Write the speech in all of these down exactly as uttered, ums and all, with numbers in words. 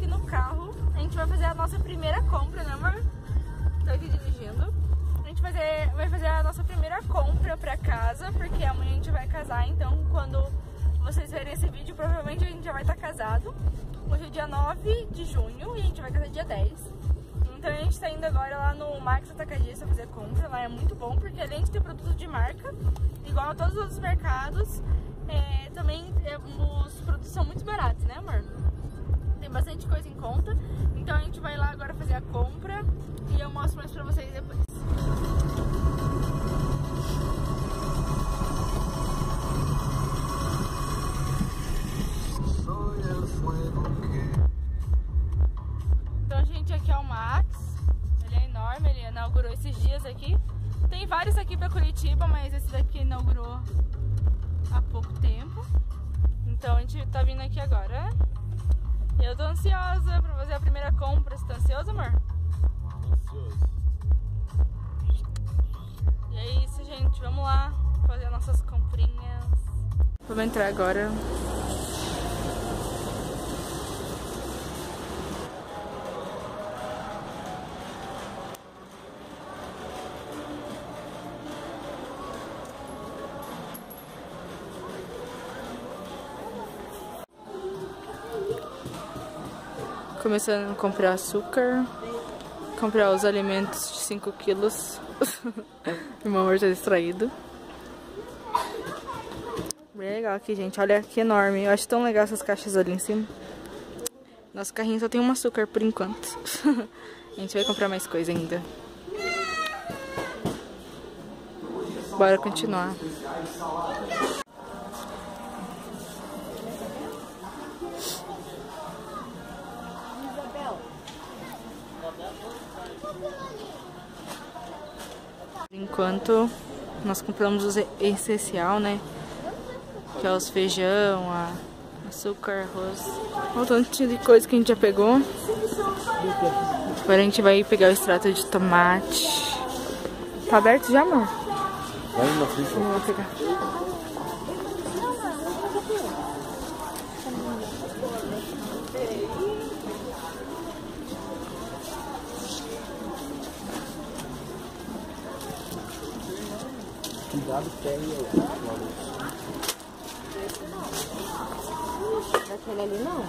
aqui no carro. A gente vai fazer a nossa primeira compra, né, amor? Tô aqui dirigindo. A gente vai fazer, vai fazer a nossa primeira compra pra casa, porque amanhã a gente vai casar. Então, quando vocês verem esse vídeo, provavelmente a gente já vai estar casado. Hoje é dia nove de junho e a gente vai casar dia dez. Então a gente tá indo agora lá no Max Atacadista fazer compra. Lá é muito bom, porque além de ter produtos de marca, igual a todos os outros mercados, é, também é, os produtos são muito baratos, né, amor? Tem bastante coisa em conta. Então a gente vai lá agora fazer a compra e eu mostro mais pra vocês depois. Então, gente, aqui é o Max. Ele é enorme, ele inaugurou esses dias aqui. Tem vários aqui pra Curitiba, mas esse daqui inaugurou há pouco tempo. Então a gente tá vindo aqui agora. E eu tô ansiosa pra fazer a primeira compra. Você tá ansioso, amor? Ansioso. E é isso, gente. Vamos lá fazer nossas comprinhas. Vamos entrar agora. Começando a comprar açúcar, comprar os alimentos de cinco quilos. Meu amor tá distraído. Bem legal aqui, gente. Olha que enorme. Eu acho tão legal essas caixas ali em cima. Nosso carrinho só tem um açúcar por enquanto. A gente vai comprar mais coisa ainda. Bora continuar. Enquanto nós compramos o essencial, né? Que é os feijão, a açúcar, arroz. Olha o tanto de coisa que a gente já pegou. Agora a gente vai pegar o extrato de tomate. Tá aberto já, amor? Vai na frente. Eu vou pegar. Cuidado, pega Daquele ali não?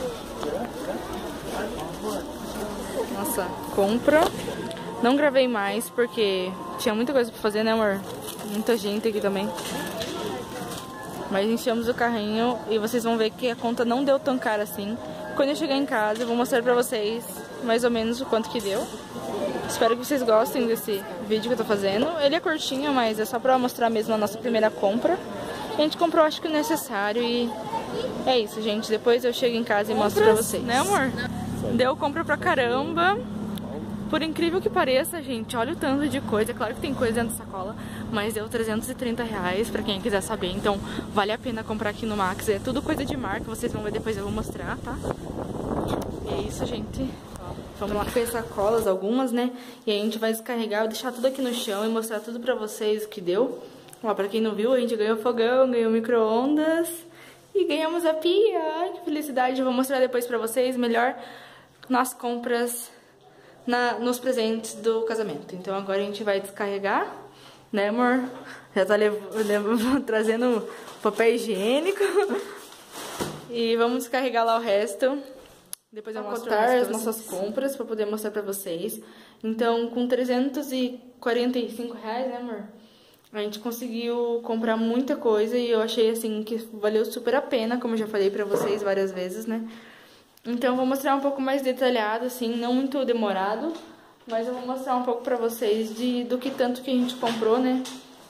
Nossa, compra. Não gravei mais porque tinha muita coisa pra fazer, né, amor? Muita gente aqui também. Mas enchemos o carrinho e vocês vão ver que a conta não deu tão cara assim. Quando eu chegar em casa eu vou mostrar pra vocês mais ou menos o quanto que deu. Espero que vocês gostem desse vídeo que eu tô fazendo. Ele é curtinho, mas é só pra mostrar mesmo a nossa primeira compra. A gente comprou, acho que o necessário e é isso, gente. Depois eu chego em casa e mostro pra vocês. Né, amor? Deu compra pra caramba. Por incrível que pareça, gente, olha o tanto de coisa. Claro que tem coisa dentro da sacola, mas deu trezentos e trinta reais pra quem quiser saber. Então vale a pena comprar aqui no Max. É tudo coisa de marca, vocês vão ver depois, eu vou mostrar, tá? E é isso, gente. Vamos lá. Fez sacolas, algumas, né? E aí a gente vai descarregar, eu deixar tudo aqui no chão e mostrar tudo pra vocês o que deu. Ó, pra quem não viu, a gente ganhou fogão, ganhou micro-ondas e ganhamos a pia. Ai, que felicidade. Eu vou mostrar depois pra vocês melhor nas compras, na, nos presentes do casamento. Então agora a gente vai descarregar, né, amor? Já tá levo, levo, trazendo papel higiênico. E vamos descarregar lá o resto. Depois eu vou mostrar as nossas compras pra poder mostrar pra vocês. Então, com trezentos e quarenta e cinco reais, né, amor? A gente conseguiu comprar muita coisa e eu achei, assim, que valeu super a pena, como eu já falei pra vocês várias vezes, né? Então, eu vou mostrar um pouco mais detalhado, assim, não muito demorado, mas eu vou mostrar um pouco pra vocês de, do que tanto que a gente comprou, né?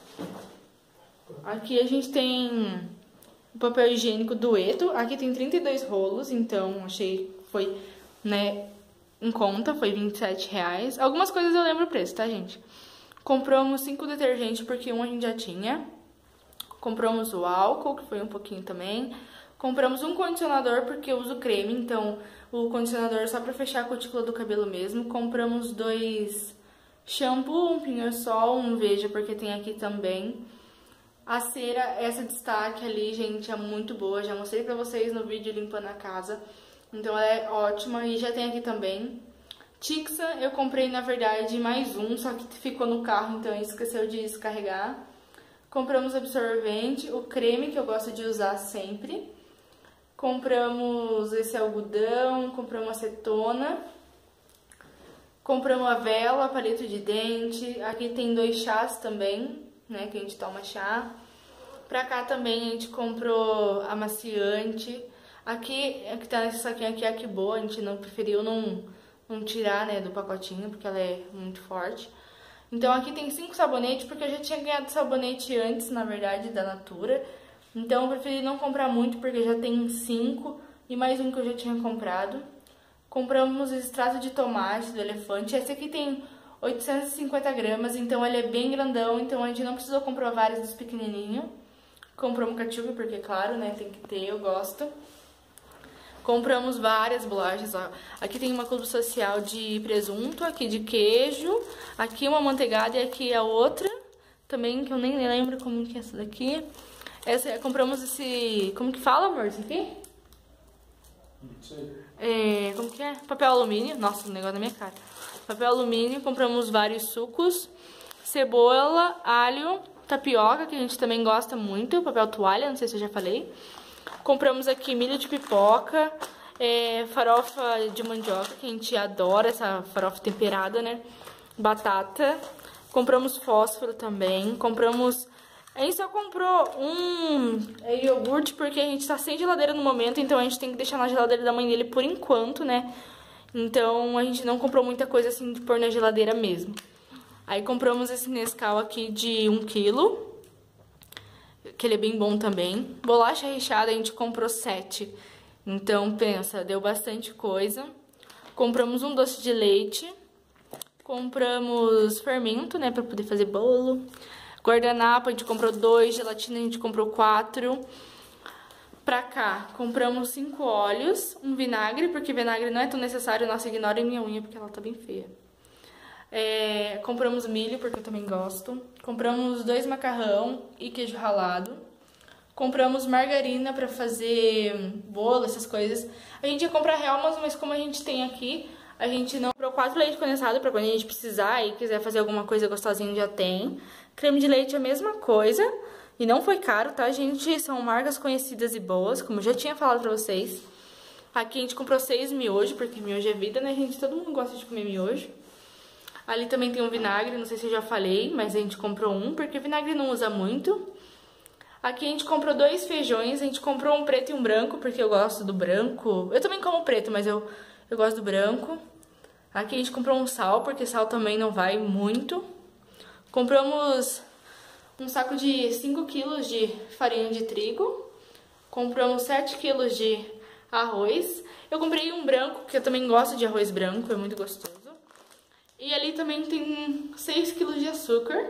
Aqui a gente tem o papel higiênico Dueto. Aqui tem trinta e dois rolos, então achei que foi, né, em conta, foi vinte e sete reais. Algumas coisas eu lembro o preço, tá, gente? Compramos cinco detergentes, porque um a gente já tinha. Compramos o álcool, que foi um pouquinho também. Compramos um condicionador, porque eu uso creme, então o condicionador é só pra fechar a cutícula do cabelo mesmo. Compramos dois shampoo, um pinho-sol, um Veja, porque tem aqui também. A cera, essa destaque ali, gente, é muito boa. Já mostrei pra vocês no vídeo limpando a casa. Então ela é ótima e já tem aqui também. Tixa, eu comprei na verdade mais um, só que ficou no carro, então esqueceu de descarregar. Compramos absorvente, o creme que eu gosto de usar sempre. Compramos esse algodão, compramos acetona. Compramos a vela, palito de dente. Aqui tem dois chás também, né, que a gente toma chá. Pra cá também a gente comprou amaciante. Aqui, que tá nesse saquinho aqui, é a que boa, a gente não preferiu não, não tirar, né, do pacotinho, porque ela é muito forte. Então aqui tem cinco sabonetes, porque eu já tinha ganhado sabonete antes, na verdade, da Natura. Então eu preferi não comprar muito, porque já tem cinco e mais um que eu já tinha comprado. Compramos extrato de tomate do Elefante. Esse aqui tem oitocentos e cinquenta gramas, então ele é bem grandão, então a gente não precisou comprar vários dos pequenininhos. Compramos ketchup, porque claro, né, tem que ter, eu gosto. Compramos várias bolachas, ó. Aqui tem uma clube social de presunto, aqui de queijo, aqui uma manteigada e aqui a outra. Também, que eu nem lembro como que é essa daqui. Essa, compramos esse... Como que fala, amor, isso aqui? É, como que é? Papel alumínio. Nossa, o negócio na minha cara. Papel alumínio, compramos vários sucos. Cebola, alho, tapioca, que a gente também gosta muito. Papel toalha, não sei se eu já falei. Compramos aqui milho de pipoca, é, farofa de mandioca, que a gente adora, essa farofa temperada, né? Batata. Compramos fósforo também. Compramos... A gente só comprou um é, iogurte porque a gente tá sem geladeira no momento, então a gente tem que deixar na geladeira da mãe dele por enquanto, né? Então a gente não comprou muita coisa assim de pôr na geladeira mesmo. Aí compramos esse Nescau aqui de um quilo, que ele é bem bom também. Bolacha recheada a gente comprou sete, então pensa, deu bastante coisa. Compramos um doce de leite, compramos fermento, né, pra poder fazer bolo. Guardanapo, a gente comprou dois, gelatina a gente comprou quatro. Pra cá, compramos cinco óleos, um vinagre, porque vinagre não é tão necessário, nossa, ignorem minha unha, porque ela tá bem feia. É, compramos milho, porque eu também gosto. Compramos dois macarrão e queijo ralado. Compramos margarina pra fazer bolo, essas coisas. A gente ia comprar Hellmann's, mas como a gente tem aqui, a gente não comprou quatro leite condensado pra quando a gente precisar e quiser fazer alguma coisa gostosinha, já tem. Creme de leite é a mesma coisa. E não foi caro, tá, gente? São marcas conhecidas e boas, como eu já tinha falado pra vocês. Aqui a gente comprou seis miojo, porque miojo é vida, né, gente? Todo mundo gosta de comer miojo. Ali também tem um vinagre, não sei se eu já falei, mas a gente comprou um, porque vinagre não usa muito. Aqui a gente comprou dois feijões, a gente comprou um preto e um branco, porque eu gosto do branco. Eu também como preto, mas eu, eu gosto do branco. Aqui a gente comprou um sal, porque sal também não vai muito. Compramos um saco de cinco quilos de farinha de trigo. Compramos sete quilos de arroz. Eu comprei um branco, porque eu também gosto de arroz branco, é muito gostoso. E ali também tem seis quilos de açúcar.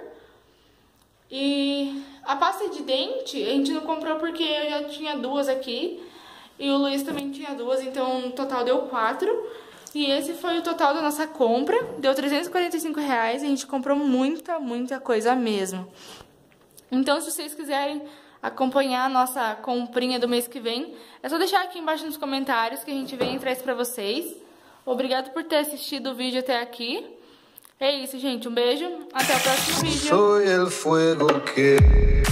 E a pasta de dente a gente não comprou porque eu já tinha duas aqui. E o Luiz também tinha duas, então no total deu quatro. E esse foi o total da nossa compra. Deu trezentos e quarenta e cinco reais e a gente comprou muita, muita coisa mesmo. Então, se vocês quiserem acompanhar a nossa comprinha do mês que vem, é só deixar aqui embaixo nos comentários que a gente vem e traz pra vocês. Obrigado por ter assistido o vídeo até aqui. É isso, gente. Um beijo. Até o próximo vídeo.